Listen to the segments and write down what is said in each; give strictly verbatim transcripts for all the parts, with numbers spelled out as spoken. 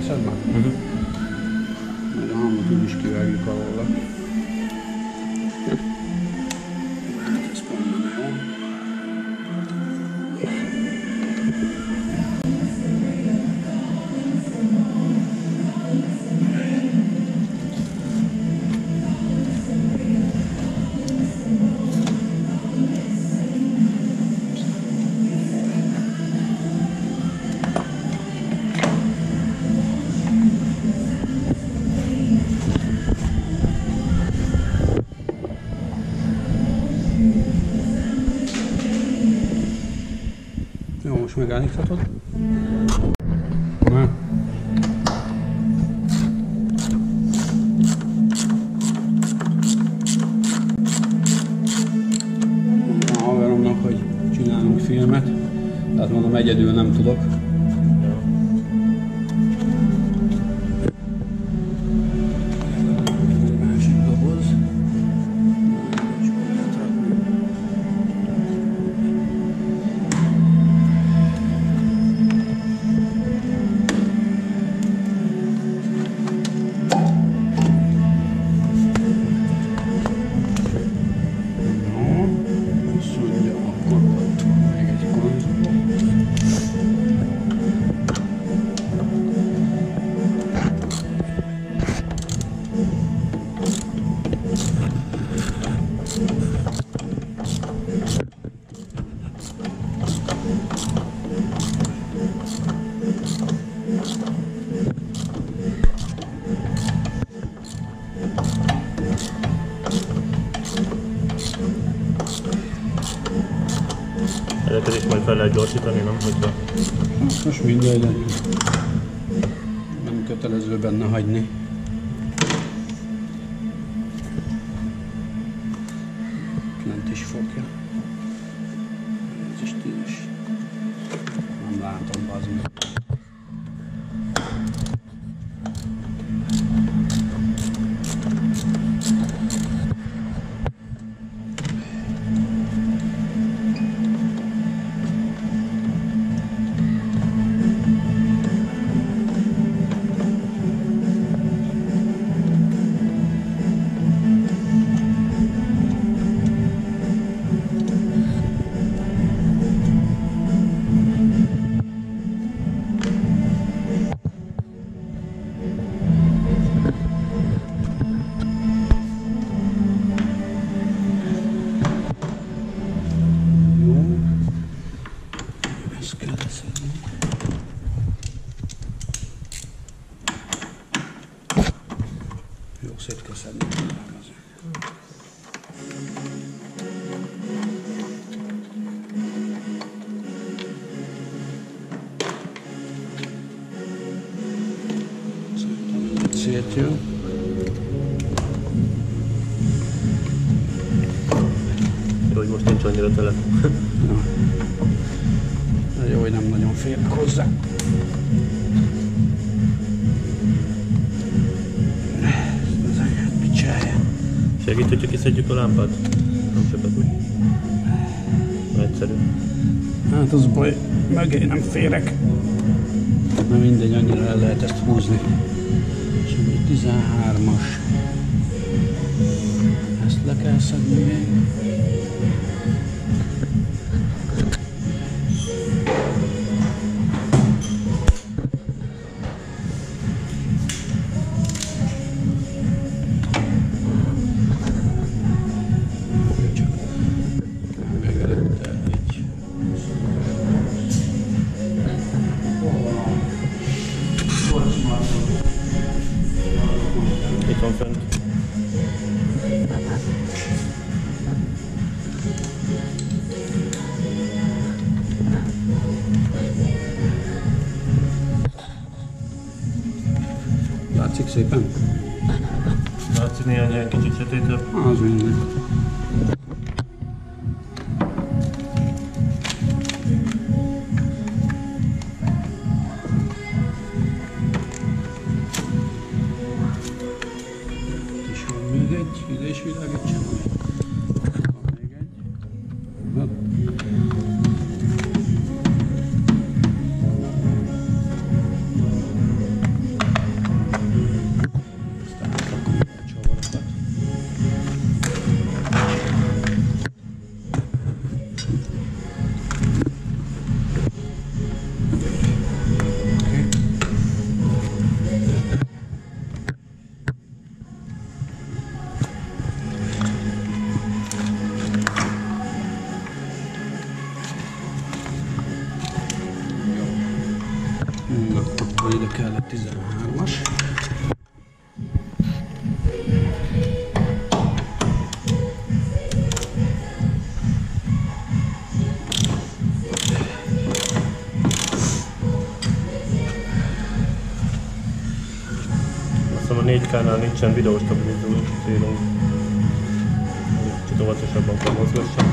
Megveszed már? Uh-huh. Majd a hangot úgy is kivágjuk alóla. Hát ez pont nem jó. Jó, most megállíthatod. Na. A haveromnak, hogy csinálunk filmet, tehát mondom, egyedül nem tudok. Ezeket is majd fel lehet gyorsítani, nem? Hogyha... Most mindegy, de nem kötelező benne hagyni. Lent is fogja. Ez is tíz. Nem látom, bazd meg. Jó, szét kell szedni. Szét jó. Jó, hogy most nincs annyira tele. De jó, hogy nem nagyon férnek hozzá. Segít, hogyha kiszedjük a lámpát? Nem sokat mi. Egyszerű. Hát az baj, mögé nem férek. Na mindegy, annyira el lehet ezt húzni. És egy tizenhármas. Ezt le kell szedni még. Itt van fent. Látszik szépen? Látszik néhány ilyen kicsit sötétebb. Az minden. És van még egy, ide is világítsa majd. Van még egy. Na. ide kell egy tizenhármas. A négy K-nál nincsen videóstabilizáló célunk. Kicsit óvatosabban kell mozgassam.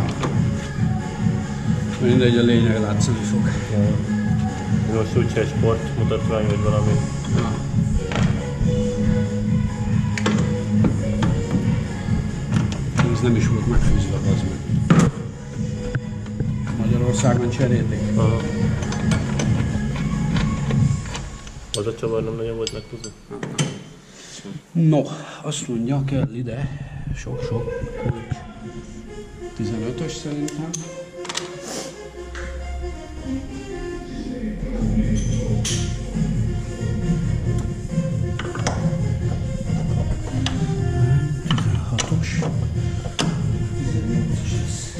Mindegy, a lényeg látszani fog. Ja. Most úgyse egy sport mutatvány vagy valami. Ja. Ez nem is volt megfűzve, az meg. Magyarországon cserélték. Aha. Az a csavar nem nagyon volt megfűzve. No, azt mondja, kell ide sok-sok kulcs. tizenötös szerintem. tizenhatos. tizennyolcas lesz.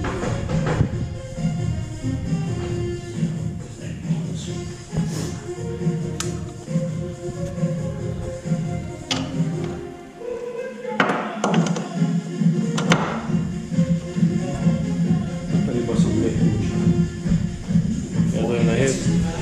Ez olyan nehéz.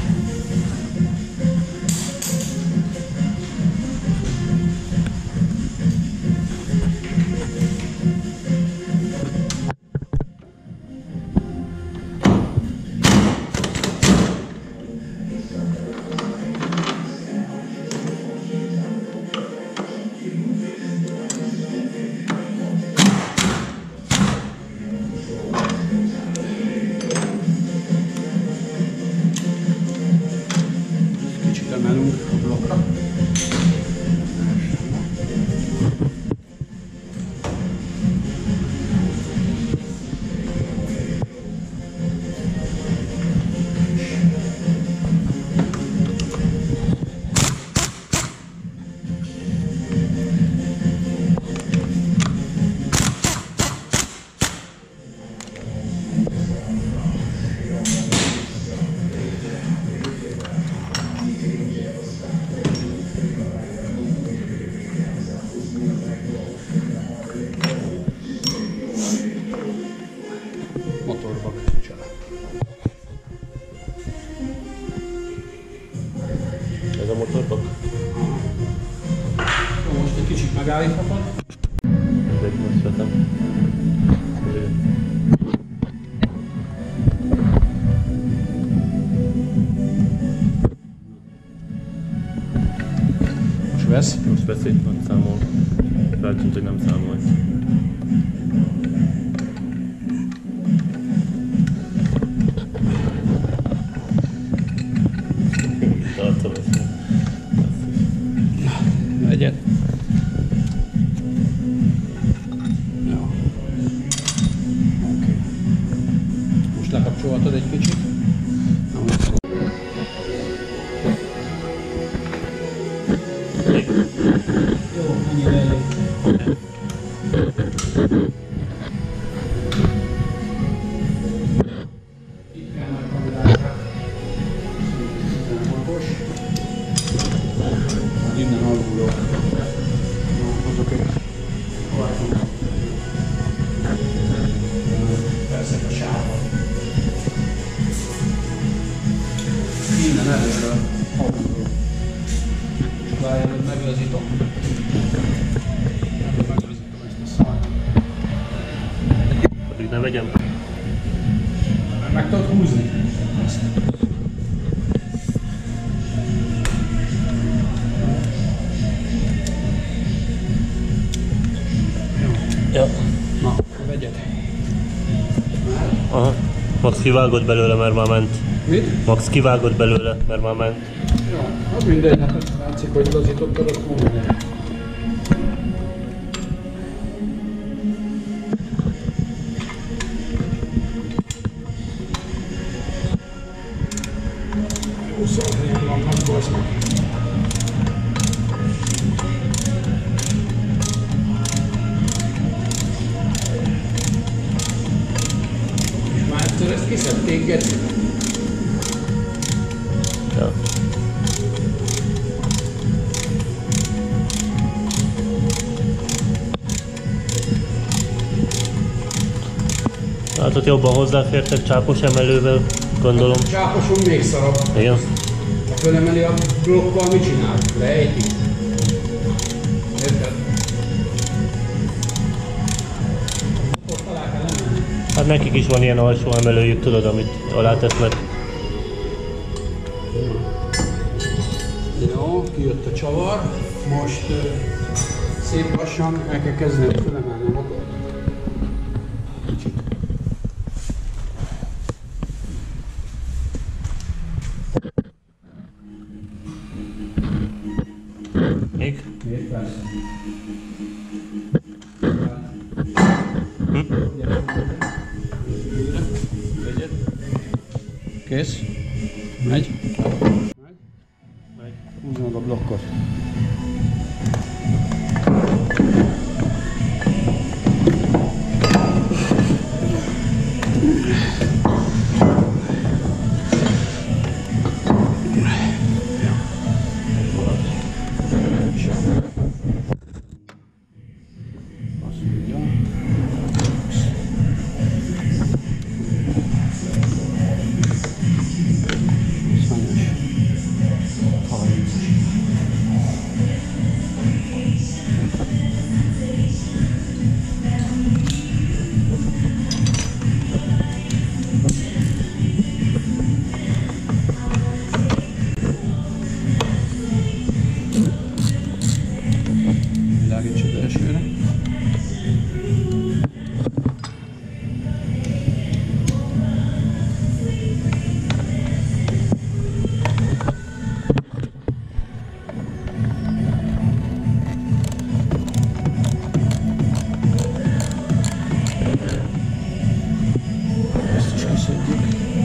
Emelünk a blokkra. Motorbak család. Ez a motorbak? Jó, most egy kicsit megállíthatod. Mindegy, most vetem. Most vesz? Most veszi, nem számol. Feltűnt, hogy nem számol. Tartom ezt. Egyet. Jó. Oké. Most lekapcsolhatod egy kicsit. Na, most. Jó, ennyire elég. Itt kell már kamerázsák. tizenhatos. Innen alulról. Na, azok egy hajtom. Persze a sávban. Innen előről, alulról. És várjál, meglazítom. Ebből meglazítom ezt a szart. Addig ne vegyem. Meg tudod húzni? Ezt. Ja. Na, vegyed. Aha. Max kivágott belőle, mert már ment. Mit? Max kivágott belőle, mert már ment. Jó, hát mindegy, hát látszik, hogy lazítottad, akkor mindegy. Jó szarhelyen vannak, bazd meg. És már egyszer ezt kiszedték, Geci? Ja. Hát ott jobban hozzáfértek csápos emelővel, gondolom. A csáposon még szarabb. Igen. Ha fölemeli a blokkal, mit csinál? Leejti. Érted? Ott alá kell emelni. Hát nekik is van ilyen alsó emelőjük, tudod, amit alá tesznek. Jó, kijött a csavar. Most uh, szép lassan el kell kezdeni fölemelni a motort. Kicsit. Még? Még persze. Hm? Kész? Megy? Megy. Húzd meg a blokkot. Világítsuk elsőre. Ezt is kiszedjük.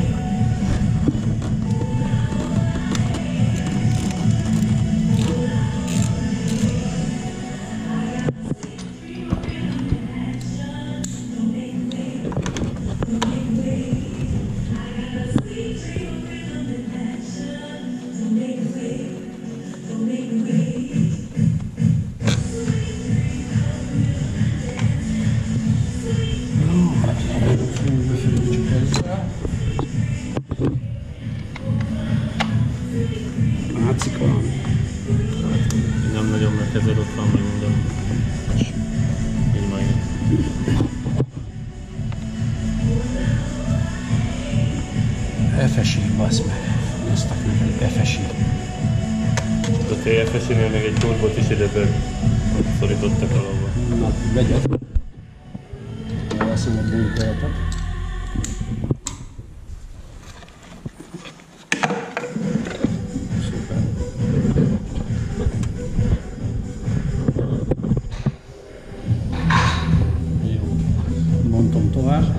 Látszik valami? Nem nagyon, mert ezért ott van meg minden. Így majd. Efesi, bassz meg. Néztek neked, Efesi. A té ef es-nél még egy turbot is ide szorítottak alapba. Na, vegyed. Elveszem a bunkereket. Szuper. Jó. Bontom tovább.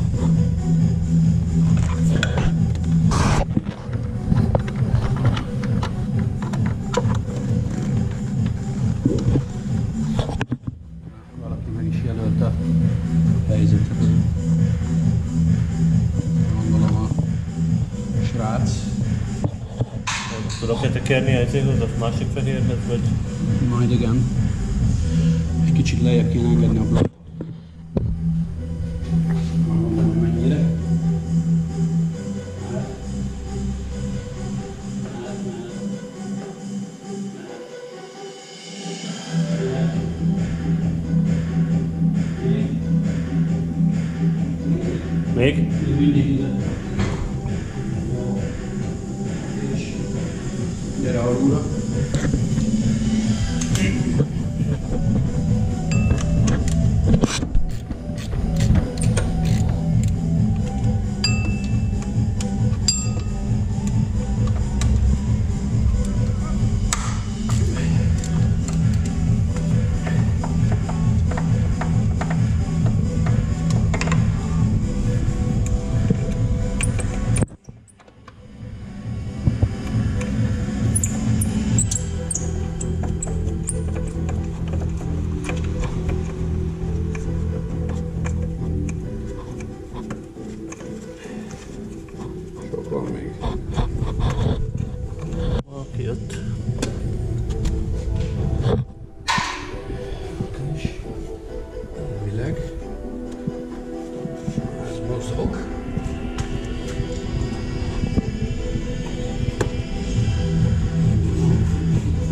Valaki meg is jelölt a helyzetet. Gondolom a srác. Tudok-e tekerni ezért a másik fehérhez, vagy? Majd igen. Egy kicsit lejjebb kéne engedni a blokkot. Gondolom, mennyire. Még? Mindig ide. Gyere alulra.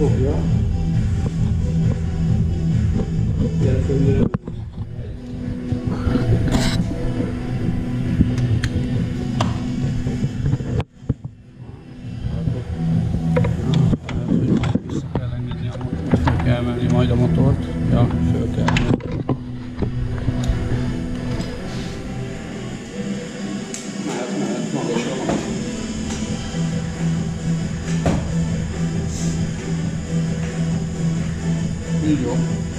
fogja. Jelfőnyire. Vissza kell engedni a motort, fel kell emelni majd a motort. Ja, föl kell emelni. Mehet, mehet, magasra, magasra. Így jó.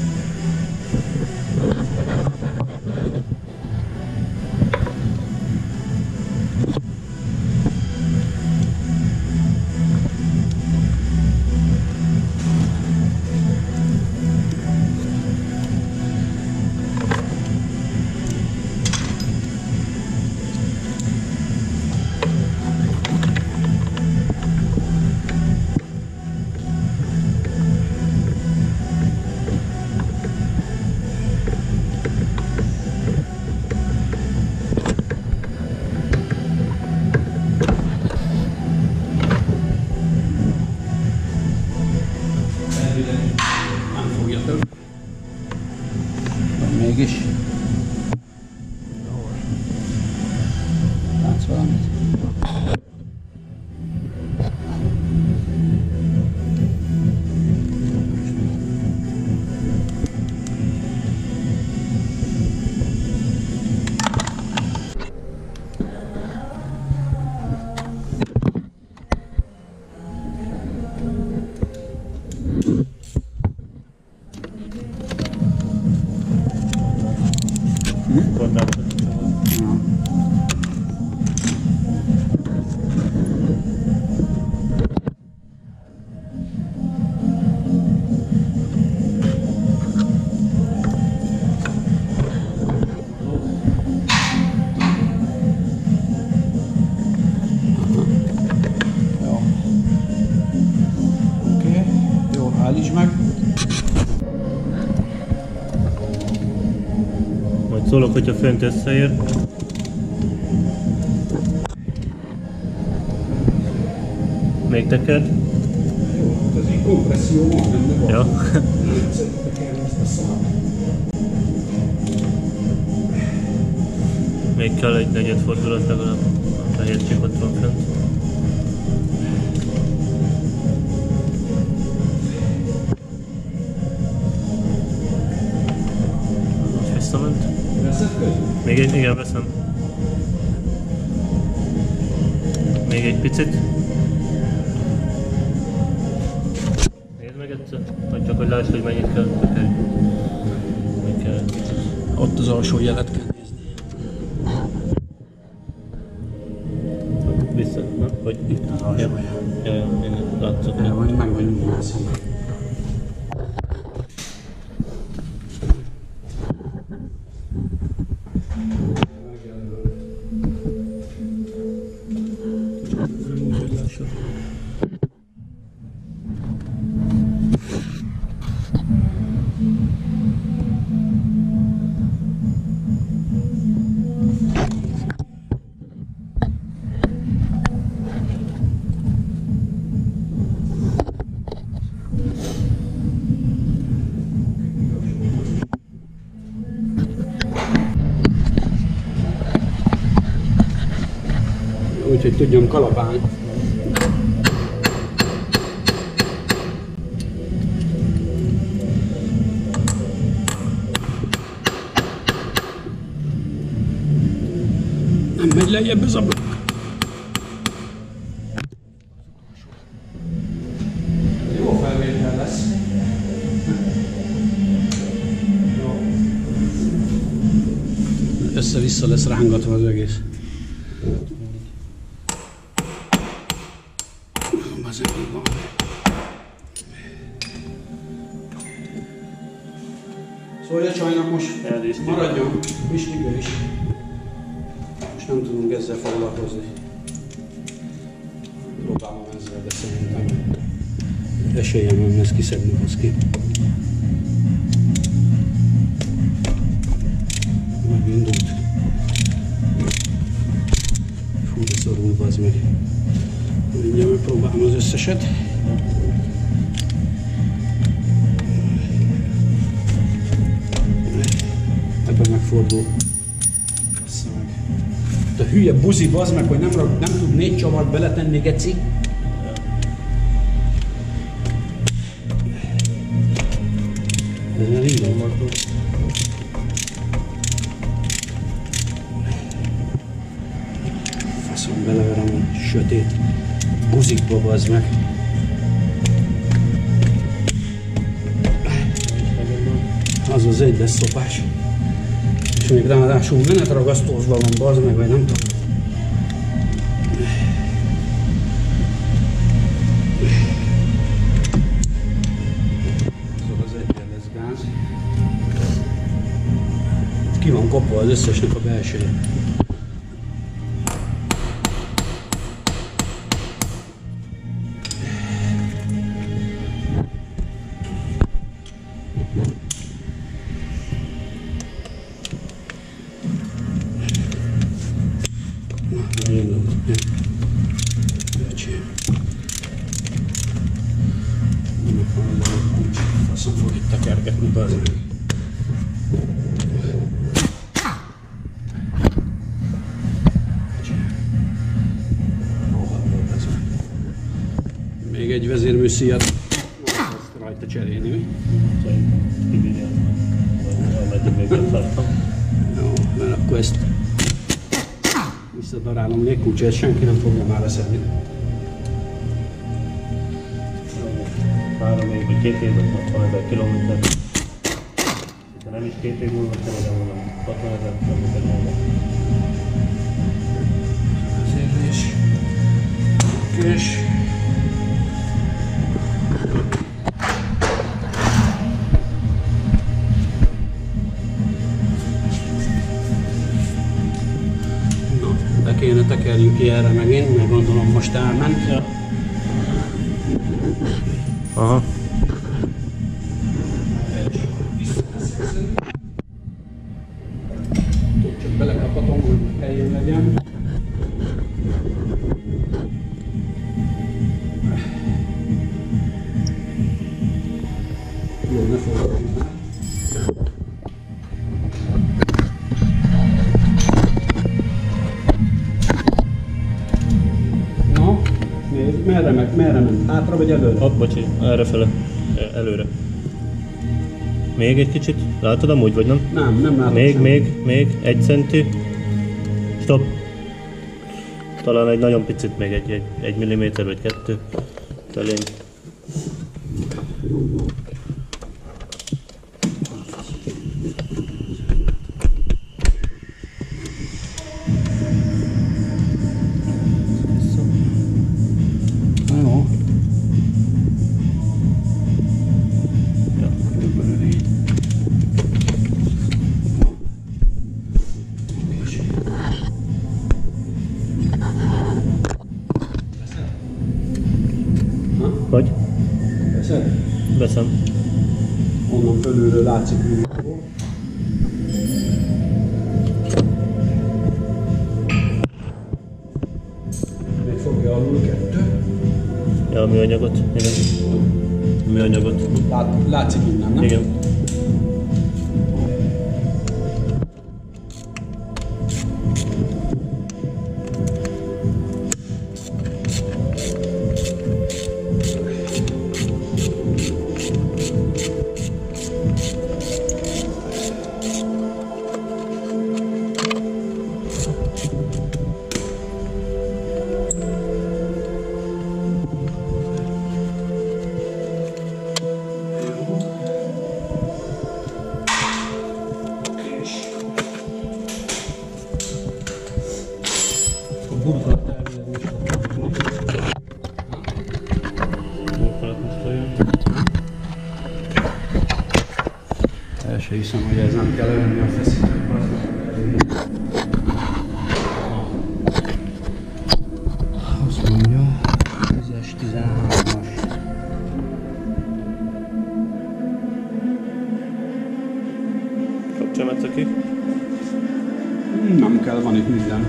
Nem fogja több. Vagy mégis. Látsz valamit? Állítsd meg. Majd szólok, hogyha fönt összeér. Még teked? Jó, ez így kompresszió van benne van. Ja. Még kell egy negyed fordulat legalább. A fehér csík ott van fent. Visszament. Veszed közül? Még egy, igen, veszem. Még egy picit. Nézd meg egyszer, vagy csak hogy lásd, hogy mennyit kell. Még kell egy picit. Ott az alsó jelet kell nézni. Vissza, na? Vagy Itt az alsó jel. Ja, ja, én látszok. El vagy, meg vagyunk mászva. Úgyhogy tudjam kalapálni. Nem megy lejjebb ez a blokk. Jó felvétel lesz. Össze-vissza lesz rángatva az egész. Szólj a csajnak most, maradjon, Pistibe is. Most nem tudunk ezzel foglalkozni. Próbálom ezzel, de szerintem esélyem nem lesz kiszedni hozzá ki. Megindult. Fú, de szorul, bazd meg. Mindjárt megpróbálom az összeset. fordul. Bassza meg. Te hülye buzi, bazd meg, hogy nem, nem tud négy csavart beletenni, geci. Ez már így van. Faszom, beleverem a sötét buzikba, bazd meg. Az az egy lesz szopás. És még ráadásul menetragasztózva van, bazd meg, vagy nem tudom. Az az egyen lesz gáz. Ki van kopva az összesnek a belseje. Faszom fog itt tekergetni, bazd meg. Még egy vezérműszíjat azt rajta cserélni, mi? Ameddig még nem tartom. Jó, mert akkor ezt visszadarálom légkulcsát, senki nem fogja már leszedni. Három év vagy két év, vagy hatvan ezer kilométer. Ha nem is két év múlva, szerintem mondom, hatvan ezer kilométer múlva. Vezérlés. Kés. Na, be kéne tekerjük ki erre megint, meg gondolom most elment. Ja. Aha. Csak belekaphatom, hogy helyén legyen. Jó, ne forgassuk már. Na, nézd, merre meg, merre ment? Hátra vagy előre? Hopp, bocsi, errefele, előre. Még egy kicsit, látod amúgy, vagy nem? Nem, nem látom. Még, sem. még, még, egy centi. Stop. Talán egy nagyon picit, még egy, egy, egy milliméter vagy kettő. Telén. Na jó. Ja. Körülbelül így. Hogy? Veszed? Veszem. Onnan fölülről látszik működő. Még fogja alul kettő. Ja, a műanyagot. Igen. A műanyagot. Lát, látszik innen, nem? Igen. Burkolat elvileg most a Burkolat most olyan. el se hiszem, hogy ez nem kell lenni a feszítőt. Azt mondja, tízes, tizenhármas. Kapcsolom egyszer ki. Nem kell, van itt minden.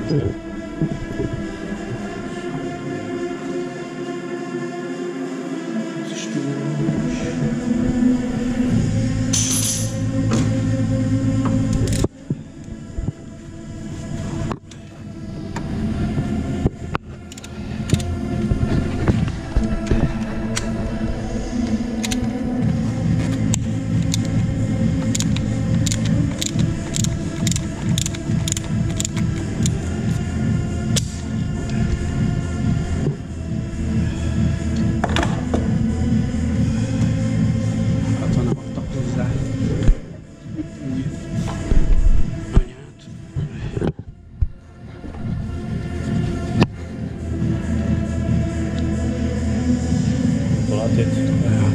átét. Ja.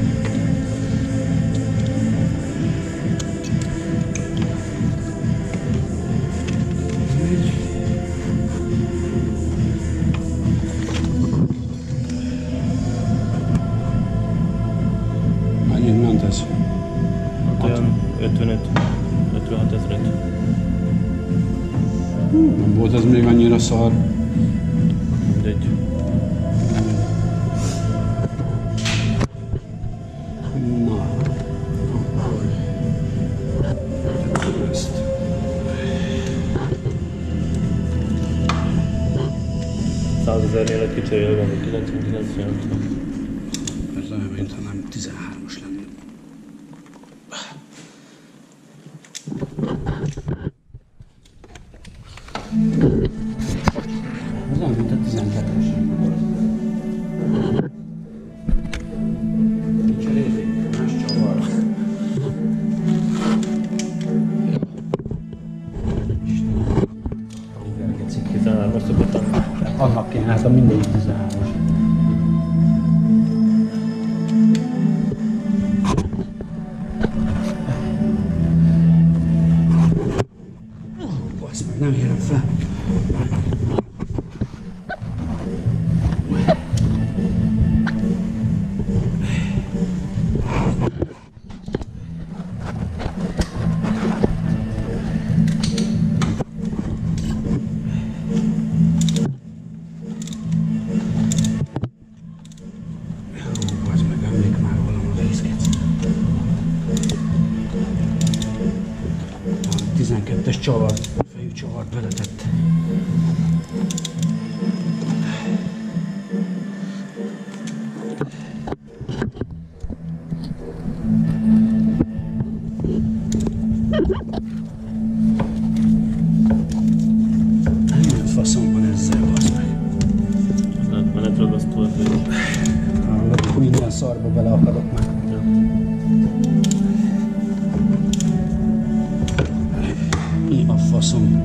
Mennyit ment ez? Olyan ötvenöt ötvenhat ezret. Nem volt ez még annyira szar. Mindegy. Na, akkor ezt. százezernél egy kicserélve, vagy kilencvenkilenc nyolcvan. Ez olyan, mintha nem tizenhármas lenne. Ez olyan, mint a tizenkettes. Cserélik, más csavar. tizenhármas szokott lenni. Annak kéne, hát a mindegyik tizenhármas. Basz meg, nem érem fel. Basz meg, emlék már valami részket. A tizenkettes csavar, fejű csavart beletett. Milyen faszom van ezzel, basz meg? Tehát menetragasztó, hogy Hallod, minden szarba beleakadok már. Mi a faszom?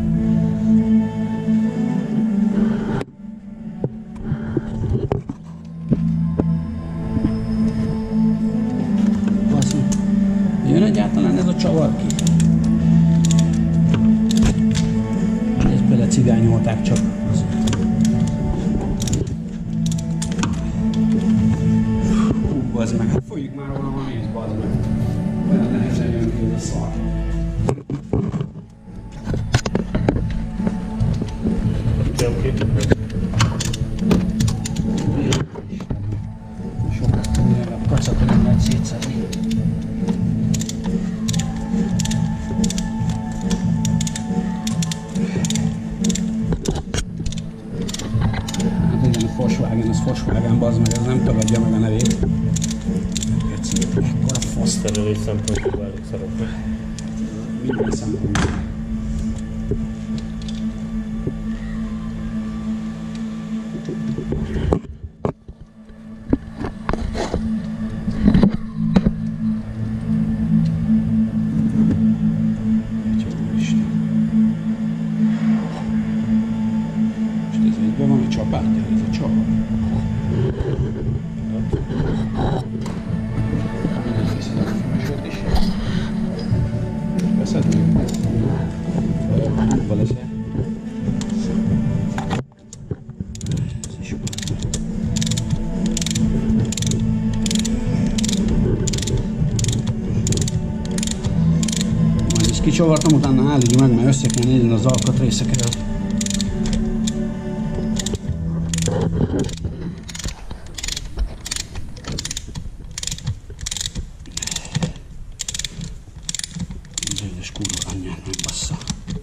Faszom. Jön egyáltalán ez a csavar ki? Ezt bele cigányolták csak. Hú, bazd meg, hát folyik már valami néz, bazd meg. Olyan nehezen jön ki ez a szar. jön ki. Sokat a kacakon nem lehet szétszedni. Hát igen, a Volkswagen, az Volkswagen, bazd meg, ez nem tagadja meg a nevét. Ekkora fasz. Szerelés szempontjából elég szarok. Minden szempontból. Van egy csapátja, ez a csap. Mindenki is. Veszed még? Húba leszel. Ez is van. Majd ezt kicsavartam, utána állítsd meg, mert össze kell nézni az alkatrészeket. Zöldös kurva anyját megbassza.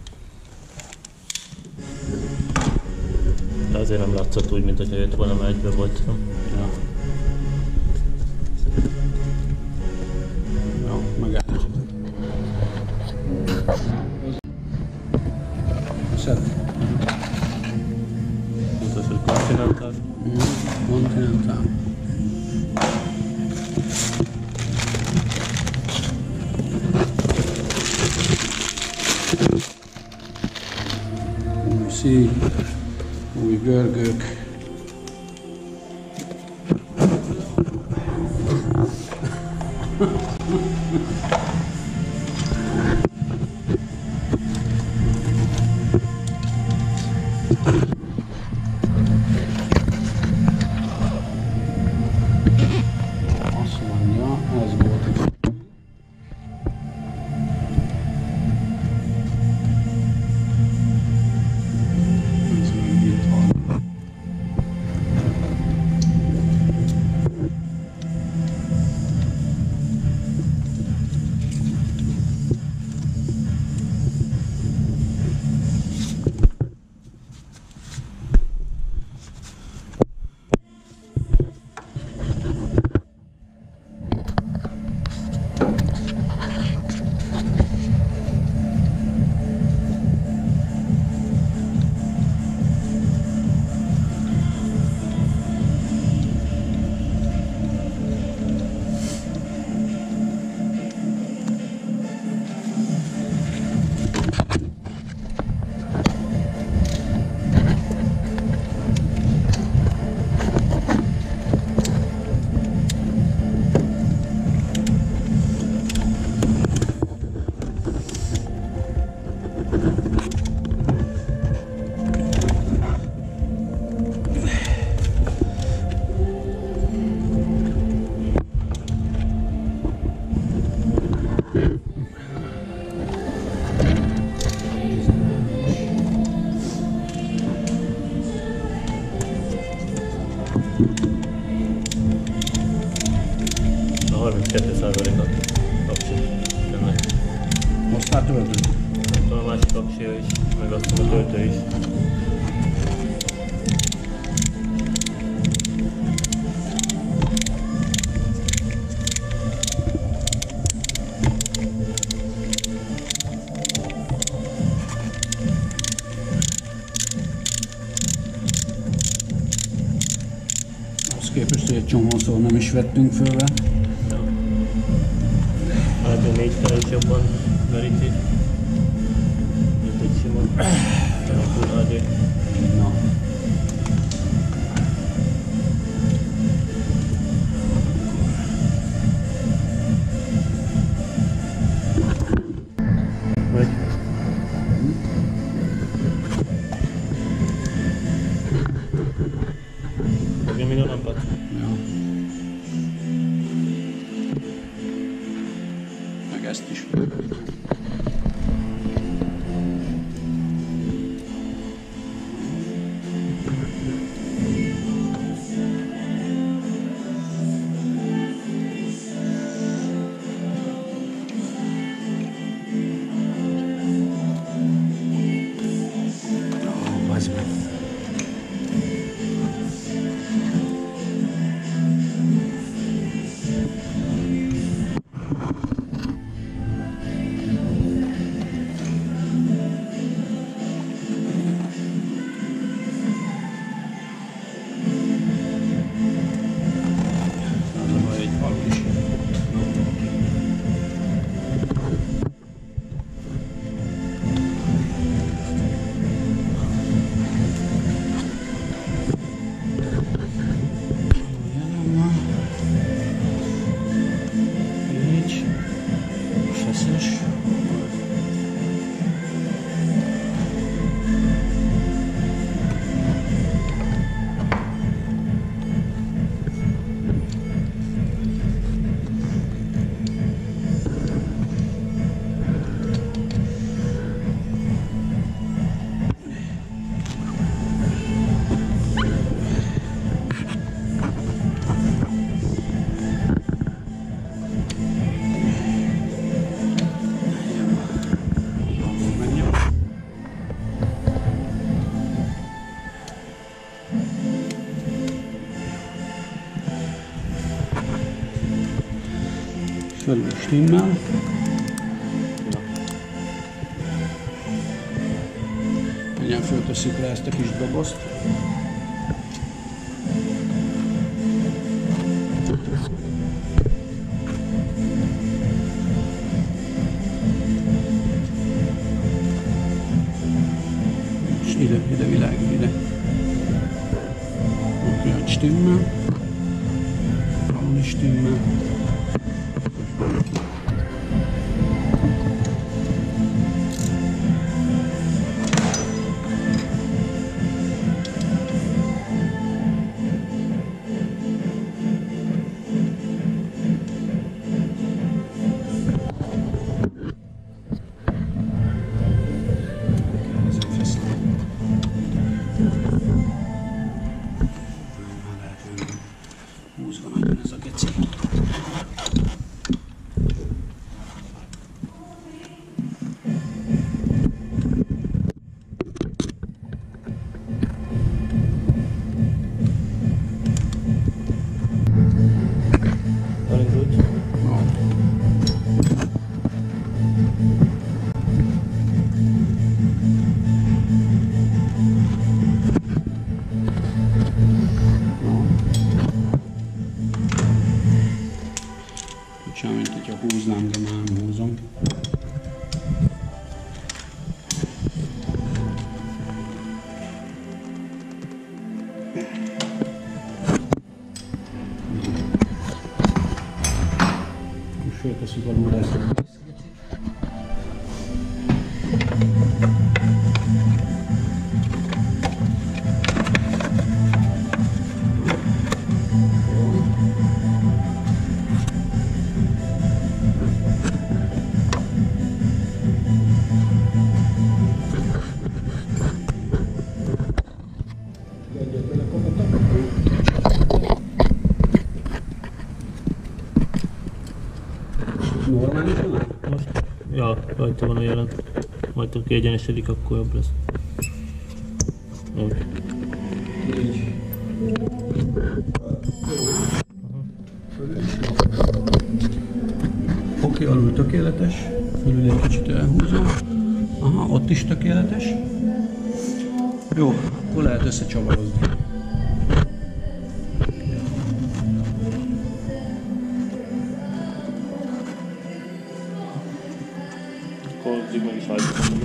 De azért nem látszott úgy, mint hogyha jött volna, mert egybe volt. Ja. Jó, megállítjuk. Szed. Mutatsz, hogy Continental. Continental. Új szíj, új görgők. Azt mondja, ez volt itt. Ez meg itt van. A harminckettő százalékot aksi. Hoztál töltőt? A másik aksia is, meg azt a töltő is. Ahhoz képest, hogy egy csomószor nem is vettünk föl rá. Hát a négyfele is jobban meríti, mint egy sima. A Full há dé. Na. Megy. Fogja még a lampát? Ja. Meg ezt is. Ó, bazd meg. Az a baj, egy falu is. Jelen van. Így. Feszes. Menjünk. Fölül stimmel. Mindjárt föltesszük rá ezt a kis dobozt. És ide, ide világít, ide. Oké, hogy stimmel. Valami stimmel. Sem, mint hogyha húznám, de már nem húzom. Most föltesszük alul ezt a normálisan? Most, ja, rajta van a jelen. Majd ha kiegyenesedik, akkor jobb lesz. Úgy. Így. Oké, alul tökéletes. Fölül egy kicsit elhúzom. Aha, ott is tökéletes. Jó, akkor lehet összecsavarozni. Meg is hagyjuk,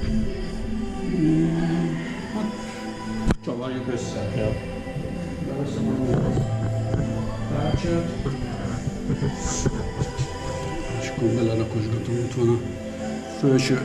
Csavarjuk össze. ja. Beveszem a tárcsát. És akkor belerakosgatom, ott van a felső.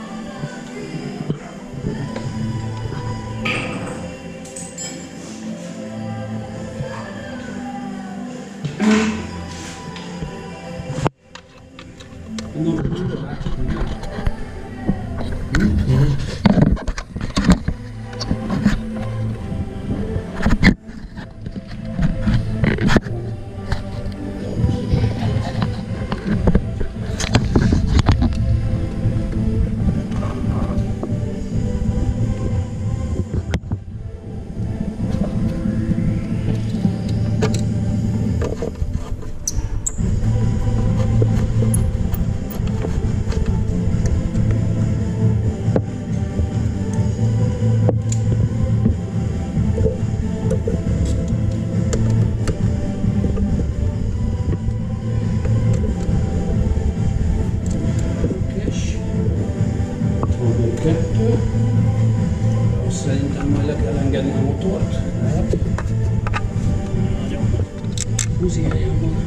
Szerintem majd le kell engedni a motort. Húzi helyen van.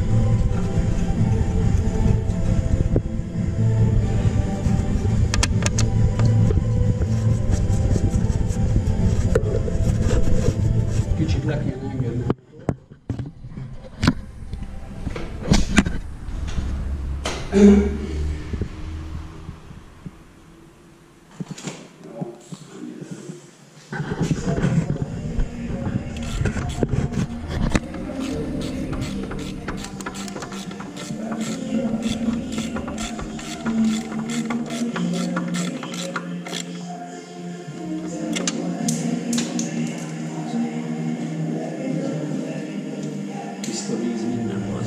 Kicsit le kéne engedni. Tiszta víz, minden az.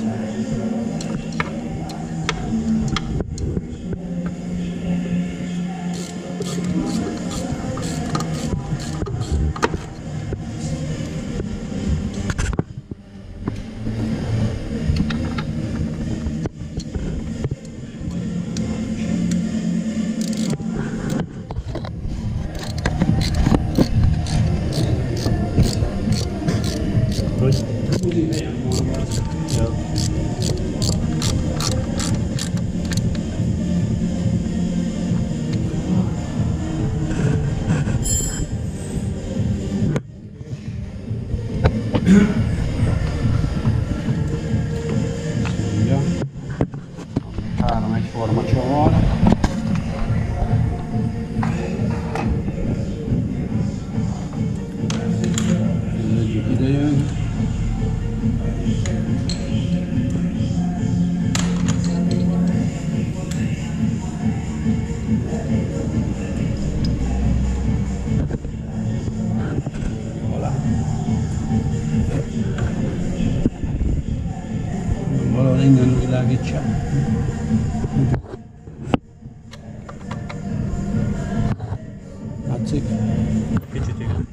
Hogy? Húzi helyen van. Ja. Ja. Három egyforma csavar. Ez egyik ide jön. Alá. Valahol innen világítsa. Látszik? Kicsit igen.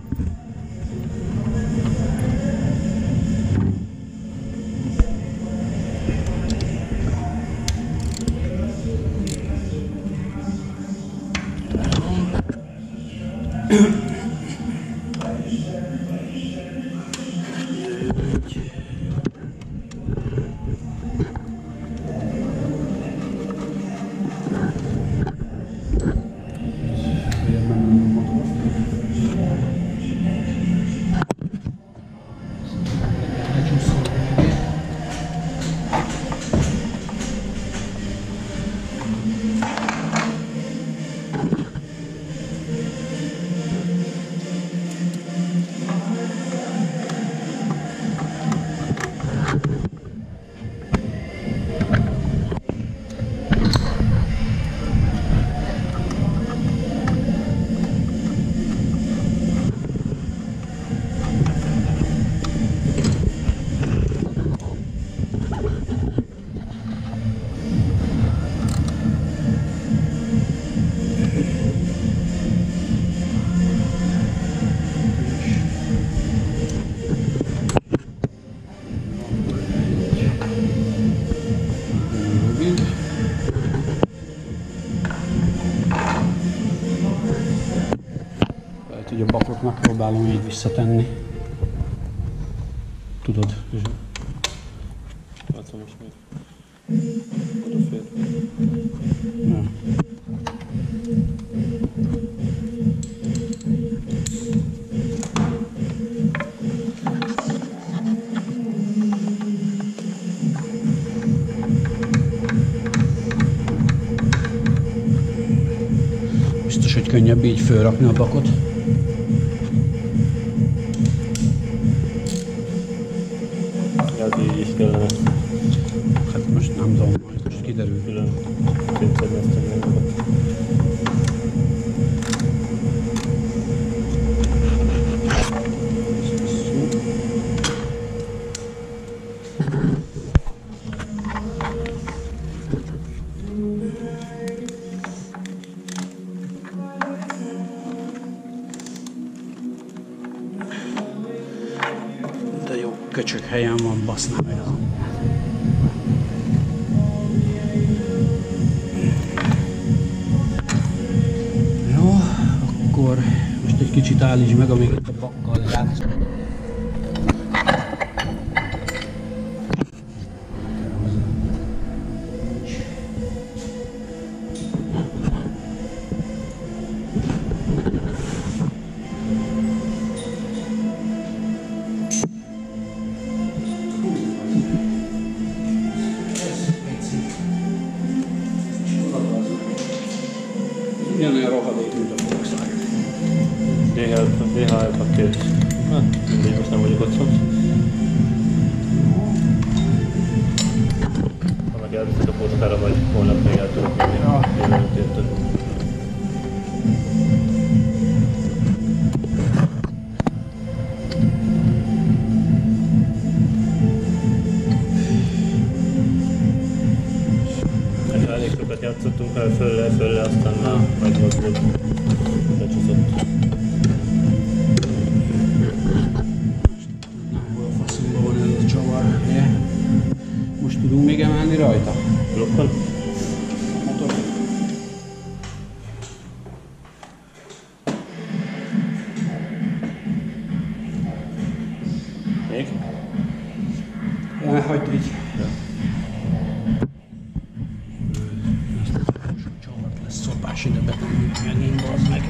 Hogy a bakot megpróbálom így visszatenni. Tudod? Látom most még. Oda fér. Ja. Biztos, hogy könnyebb így fölrakni a bakot. Hát így is kellene. Hát most nem tudom, majd most kiderül. Külön szétszedni ezt a nyelvet. De jó, köcsög helyen van, baszná meg az. Jó, akkor most egy kicsit állítsd meg, amíg itt a bakkal játszom. Ugyanolyan rohadék, mint a Volkswagen. dé há el pakét. Hát, mindegy, most nem vagyok otthon. Annak elviszik a posztára, majd holnap még el tudok menni. Ja. Jövőt érted. Elég sokat játszottunk el fölle, fölle, aztán már megmozdult, lecsúszott. Hol a faszomban van ez a csavar? Yeah. Most tudunk még emelni rajta? Blokkon? A motor. Még? Ja, hagyd így. Ja. Sok csavart lesz szopás ide betenni, megint bazd meg.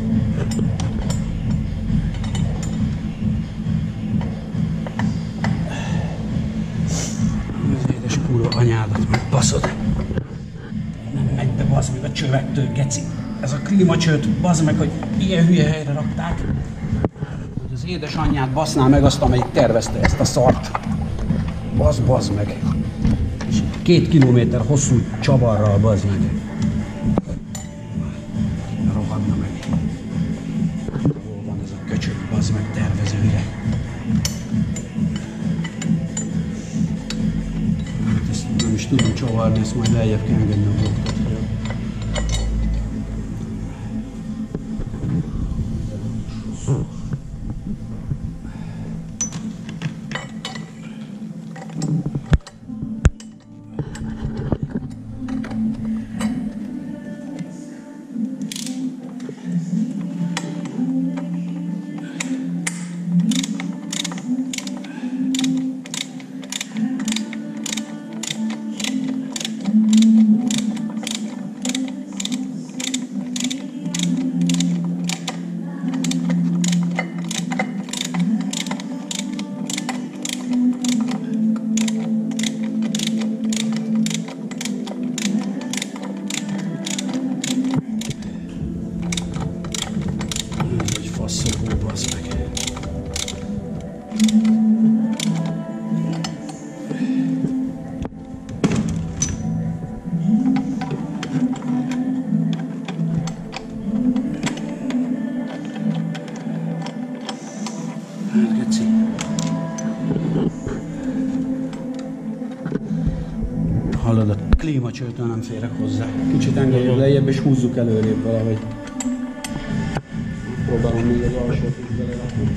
Az édes kurva anyádat megbaszod. Nem megy be, bazd meg a csövektől, geci. Ez a klímacsőt, bazd meg, hogy ilyen hülye helyre rakták. Hogy az édesanyját baszná meg azt, amelyik tervezte ezt a szart. Bazd, bazd meg. És két kilométer hosszú csavarral, bazd meg. Rohadna meg. Hol van ez a köcsög, bazd meg, tervezőre. Hát ezt nem is tudom csavarni, ezt majd lejjebb kell engedni a blokkot. Hallod, a klímacsőtől nem férek hozzá. Kicsit engedjük lejjebb és húzzuk előrébb valahogy. Próbálom még az alsót is belerakni.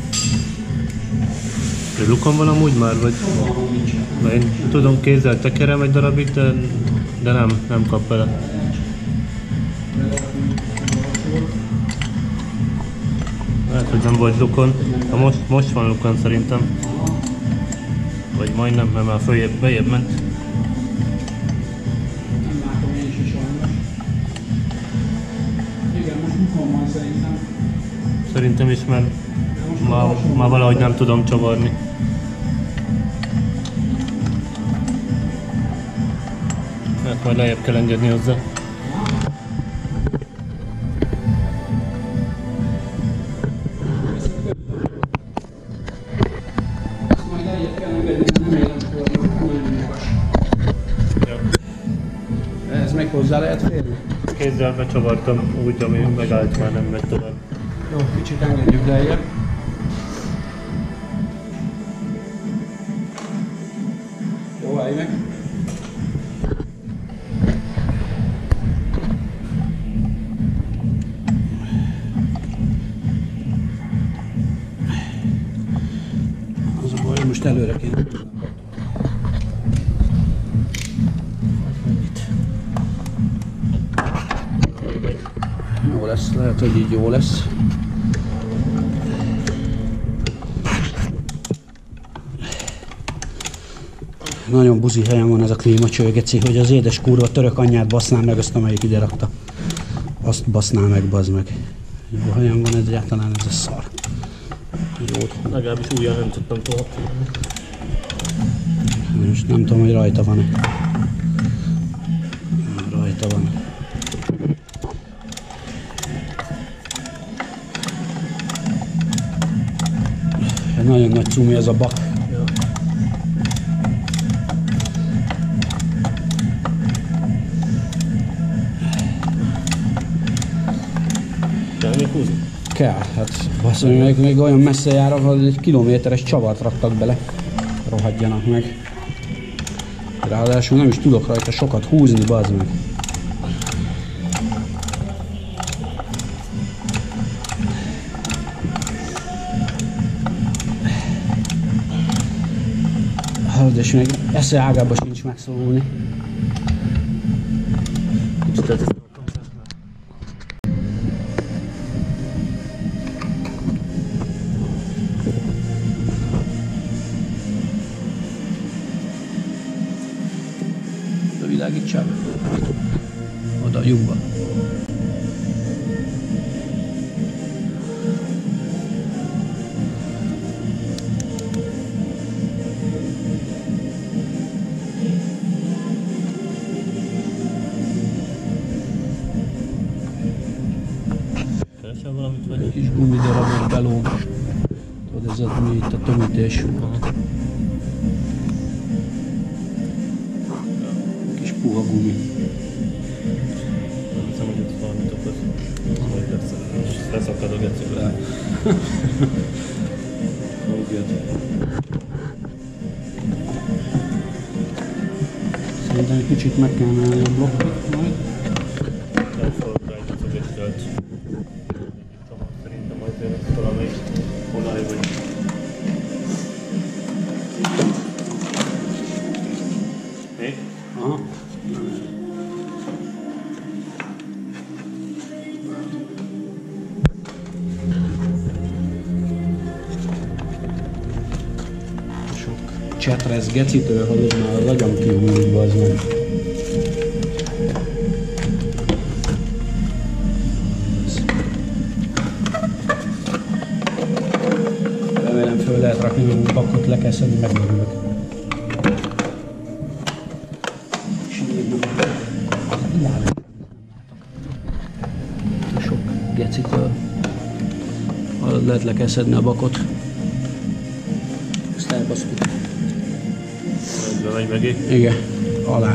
Lukon van amúgy már, vagy? Mert én tudom, kézzel tekerem egy darabig, de, de nem, nem kap bele. Lehet, hogy nem volt lukon. Ha most, most van lukon szerintem. Vagy majdnem, mert már följebb, bejebb ment. Nem látom én is sajnos. Igen, most lukon van szerintem. Szerintem is, mert ma, ma valahogy nem tudom csavarni. Hát majd lejjebb kell engedni hozzá. Majd lejjebb kell engedni, nem érem forró, nagyon magas. Ez meg hozzá lehet férni? Kézzel becsavartam úgy, ami megállt, már nem megy tovább. Jó, kicsit engedjük lejjebb. Jó, állj meg. Az a baj, most előre kéne. Jó lesz, lehet, hogy így jó lesz. Nagyon buzi helyen van ez a klímacső, geci, hogy az édes kurva török anyját baszná meg azt, amelyik ide rakta. Azt baszná meg, bazd meg. Jó helyen van ez egyáltalán, ez a szar. Jót. Legalábbis újjal nem tudtam tovább csinálni. Most nem tudom, hogy rajta van-e. Rajta van. Nagyon nagy cumi ez a bak. Ja. Kell még húzni? Kell, hát basz, még, még olyan messze járok, hogy egy kilométeres csavart raktak bele. Rohadjanak meg. Ráadásul nem is tudok rajta sokat húzni, bazd meg. Hallod, és még esze ágába sincs megszólulni. Kicsit ezt A világítsál. Oda a lyukba. keresel valamit, vagy? Egy kis gumidarabot belóg. Tudod, ez a, mi itt a tömítés. Kis puha gumi. Nem hiszem, hogy itt valamit okoz. Majd persze, és leszakad a geciből. Szerintem egy kicsit meg kell menni a blokkot majd. Elfogad rajta a gecibelt. Szerintem majd jön valamelyik olaj vagy. Még? Aha. Sok csetrez gecitől, hallod, már az agyam kihúlik, bazd meg. Remélem föl lehet rakni, hogy bakot le kell szedni, megörülök. Sok gecitől. Hallod, lehet le kell szedni a bakot. Ezt elbasztuk. Ezzel megy megé. Igen, alá.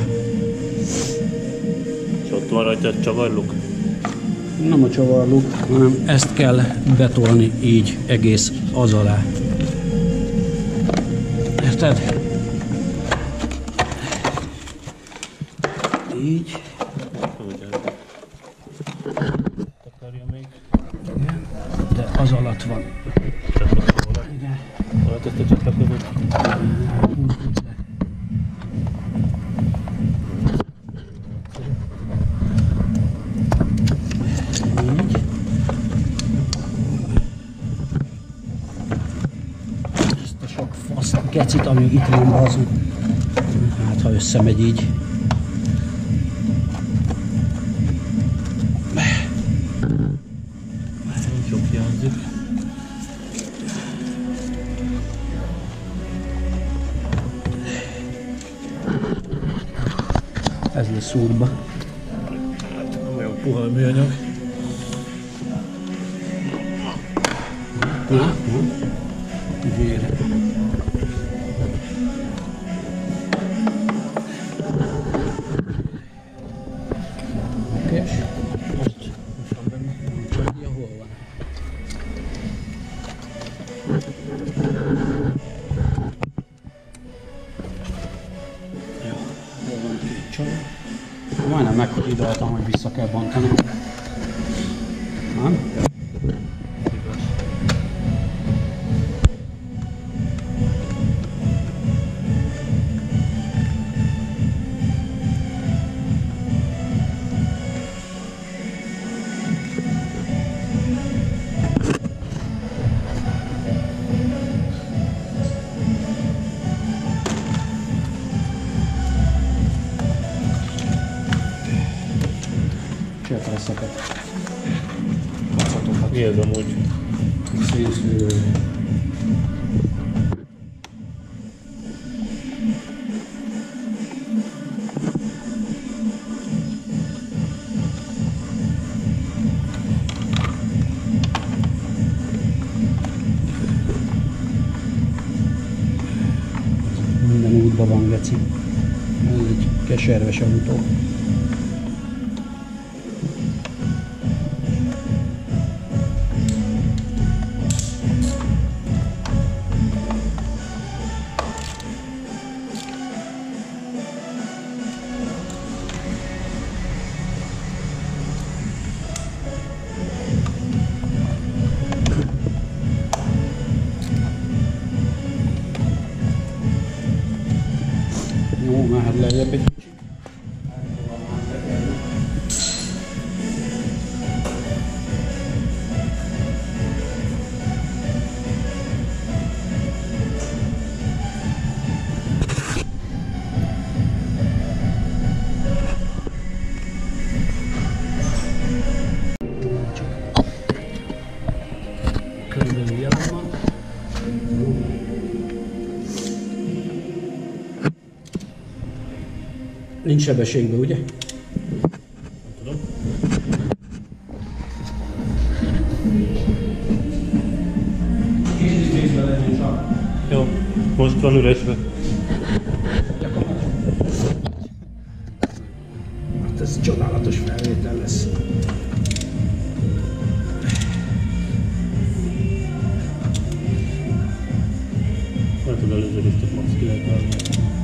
És ott van rajta egy csavarluk. Nem a csavarluk, hanem ezt kell betolni így egész az alá. Érted? Így. Takarja még. Igen. De az alatt van. Csatlakozó alatt. Igen. Alatt ezt a csatlakozót. Így. Ezt a sok fasz gecit, ami itt van, bazd. Hát ha összemegy így. Sok hiányzik. Ez lesz úrba. Nem olyan puha a műanyag. Na, na. Vére. Oké. Most, most van benne. Ja, hol van? Jó, hol van két csomó? Majdnem meghidaltam, hogy vissza kell bontani. Nem? Csepreszeket. Bacatokat. Mi ez amúgy? Szénszűrő. Minden útban van, geci. Ez egy keserves autó. Jó, mehet lejjebb egy kicsit. Körülbelül jelen van. Nincs sebességben, ugye? Nem tudom. Kézis részben legyen csak. Jó, most van üresve. Hát ez csodálatos felvétel lesz. Nem tud előző lisztet max ki lehet válni.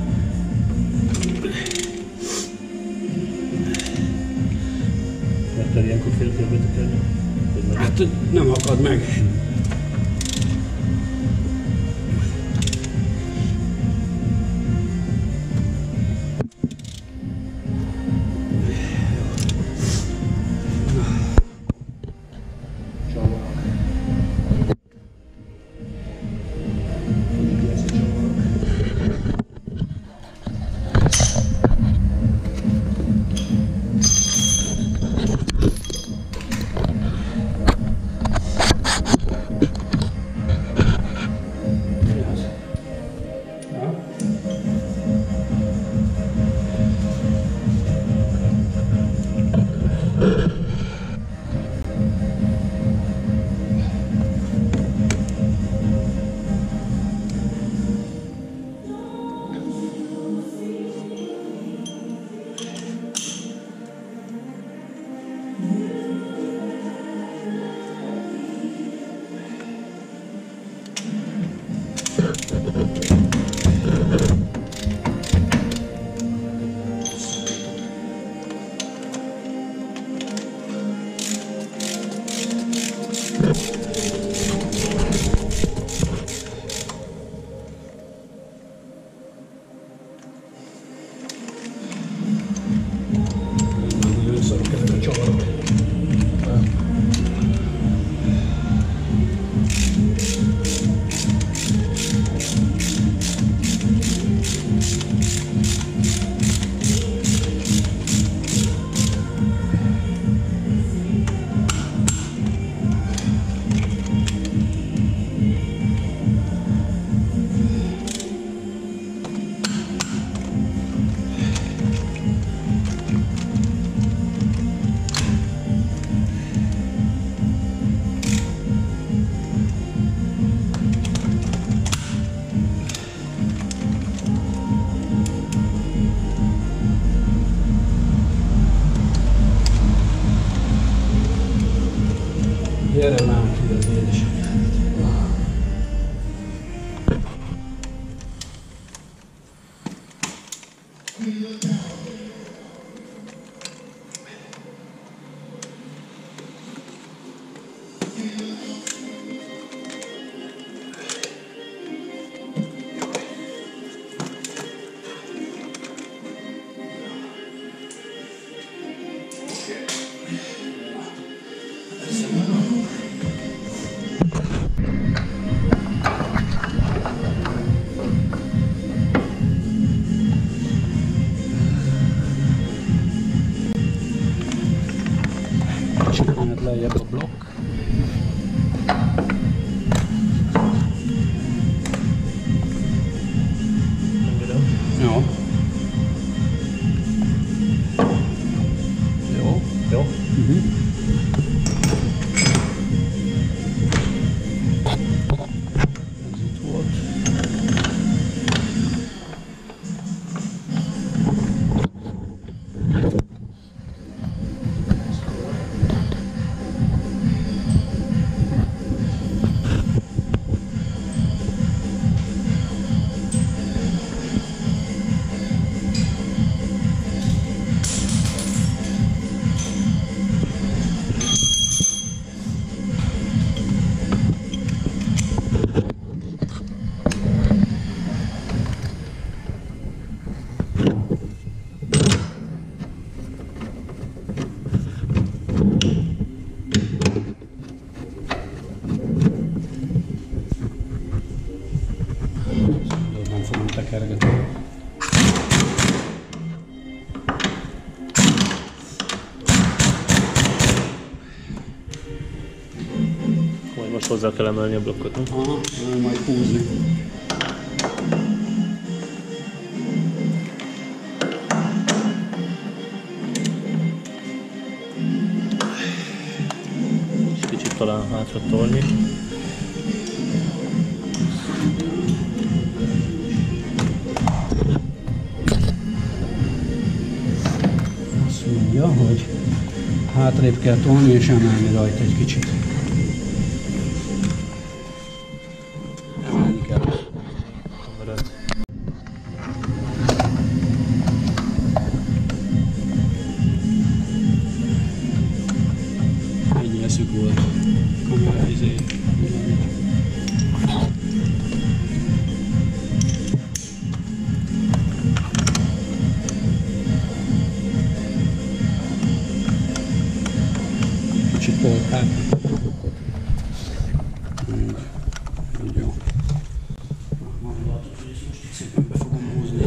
Mert kell ilyenkor félfélbe tekerni. Hát nem akad meg. kicsit lejjebb a blokk. Jó. Jó. Jó. Uh-huh. Ez itt volt. Nem fogom tekergetni. Majd most hozzá kell emelni a blokkot, nem? Aha, majd húzni. Kicsit talán hátra tolni. Azt mondja, hogy hátrébb kell tolni és emelni rajta egy kicsit. Emelni kell. Kamerát. Ennyi eszük volt. Kamera izé. Kicsit tolt hát. Így. Így jó. Most itt szépen be fogom húzni.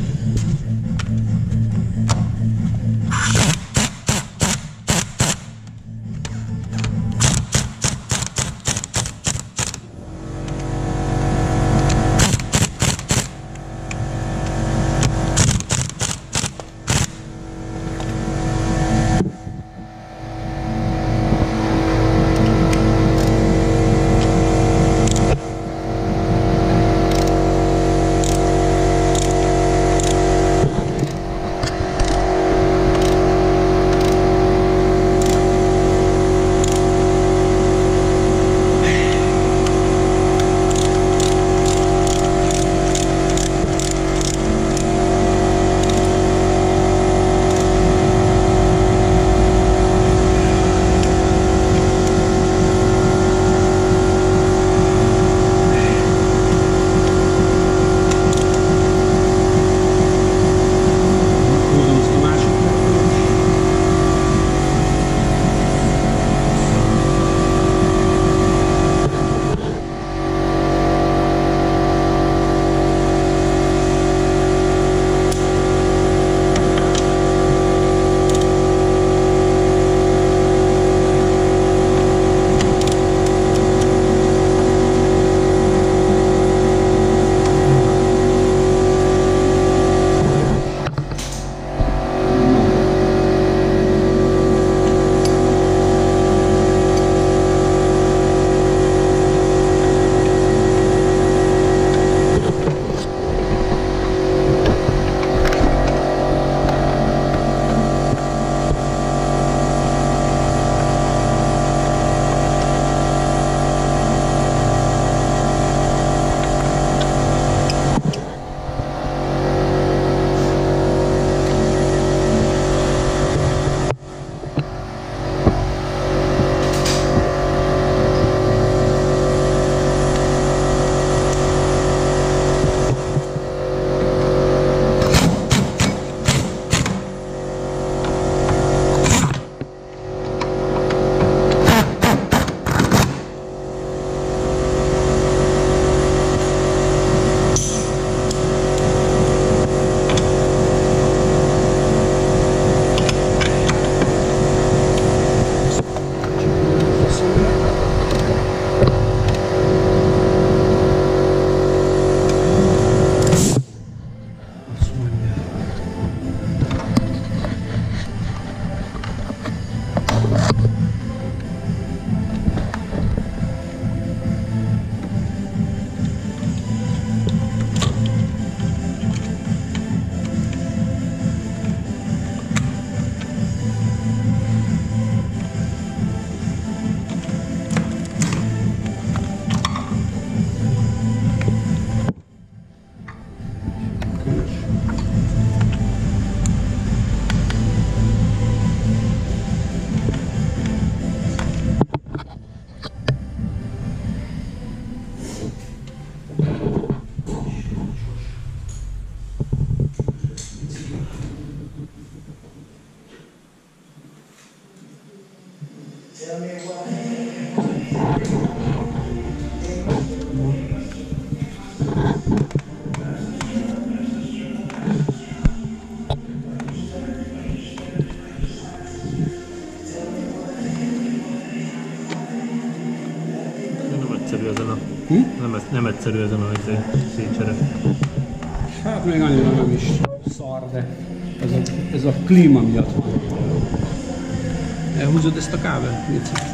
Hm? Nem, nem egyszerű ezen a szétcsere. Hát még annyira nem is szar, de ez a, ez a klíma miatt van. Elhúzod ezt a kábelt?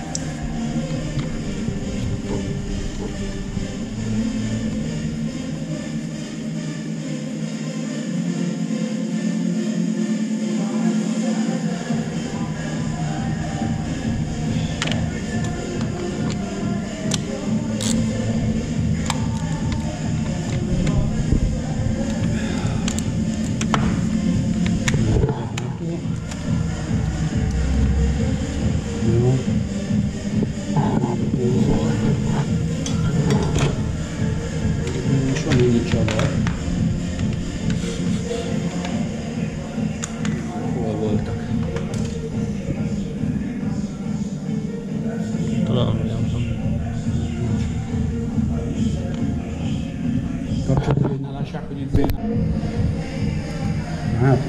Hát.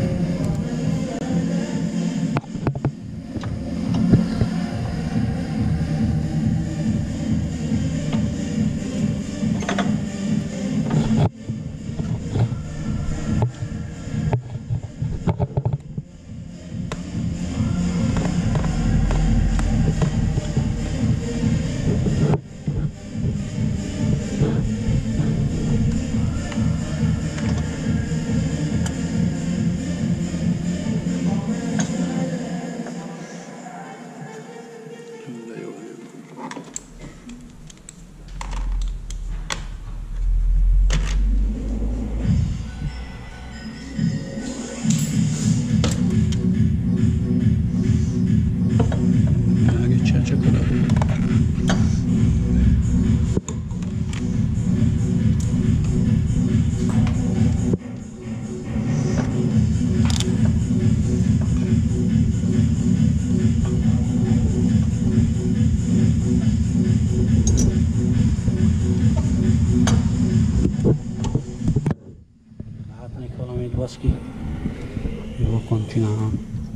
Baszki. Jókon csinálom.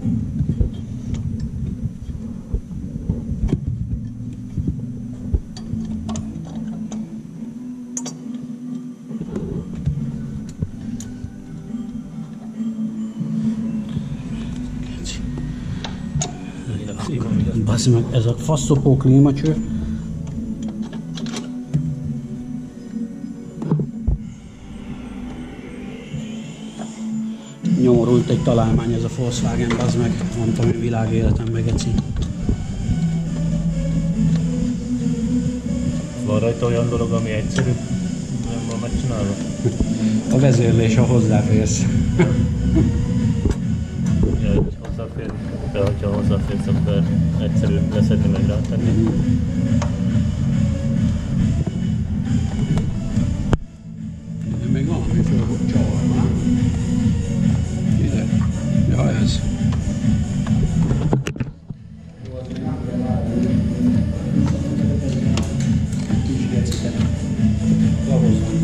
Bassz meg, ez a faszopó klímacső. Nyomorult egy találmány ez a Volkswagen, bazd meg, mondtam én világéletembe, geci. Van rajta olyan dolog, ami egyszerű, nem van megcsinálva? A vezérlés, ha hozzáférsz. Ja, hogy hozzáfér, de hogyha hozzáférsz, akkor egyszerű leszedni meg rátenni. Mm-hmm. Még valami föl fog csavarni. Ide. Ja, ez. Kis geciket. Lahozzon.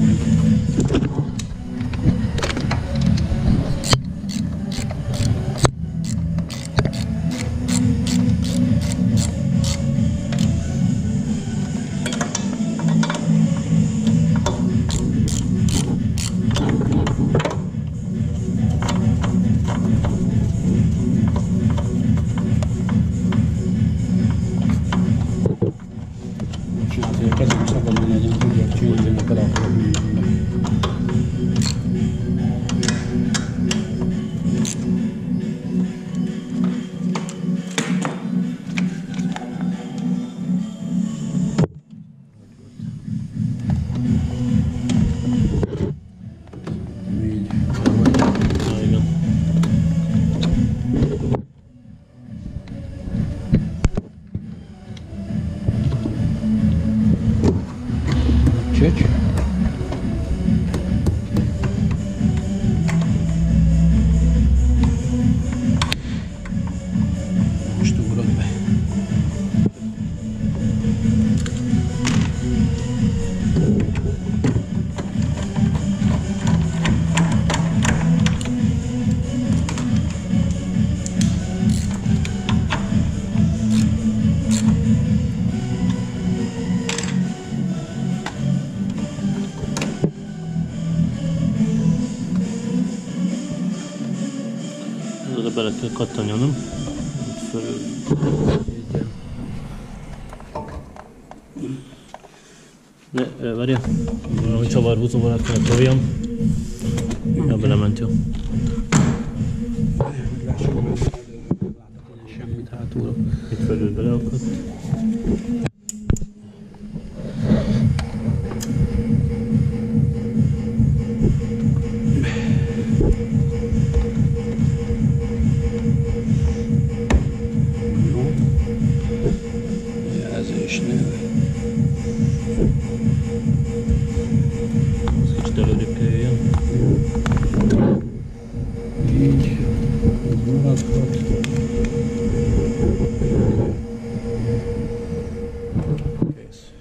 bele kell kattanjanom. Fölül. Ne, várja. Valami csavarhúzó van, kell toljam. Ja, belement, jó. Semmit hátulra. Itt felül beleakadt. Jelzésnél. Ez kicsit előrébb kell jöjjön. Így. Maradhat. Kész.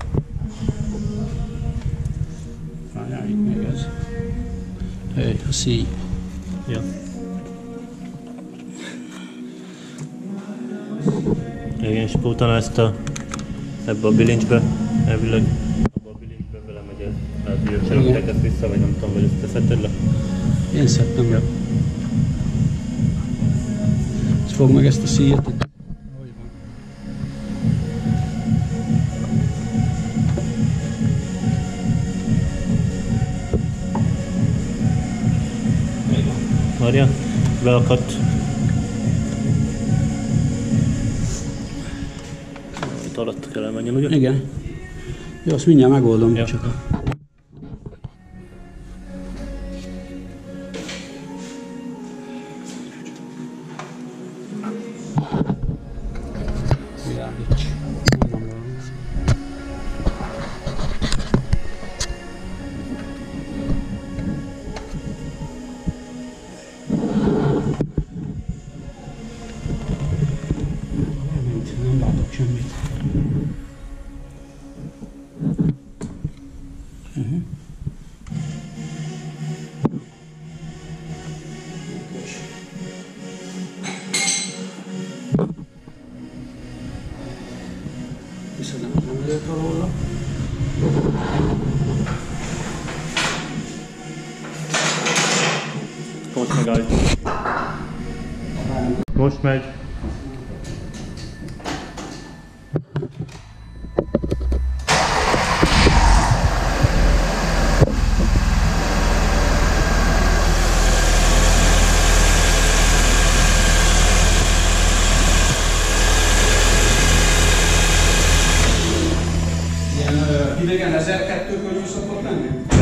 Várjál, itt még ez. Hely, a szíj. Ja. Igen, és akkor utána ezt a, ebbe a bilincsbe, elvileg abba a bilincsbe belemegy ez. Tehát, hogy ők se rakják ezt vissza, vagy nem tudom, hogy ezt teszed le. Én szedtem le. Ez fog meg ezt a szíjat itt. Ahogy van. Várja, beakadt. Itt alatt kell elmenjen, ugye? Igen. Jó, azt mindjárt megoldom, Ja. csak a... Világíts. Mondom valami. Valamint nem látok semmit. Uh-huh. Viszont nem lőtt róla. Most megállj. Most megy. Ilyen idegen ezerkettő körül szokott lenni?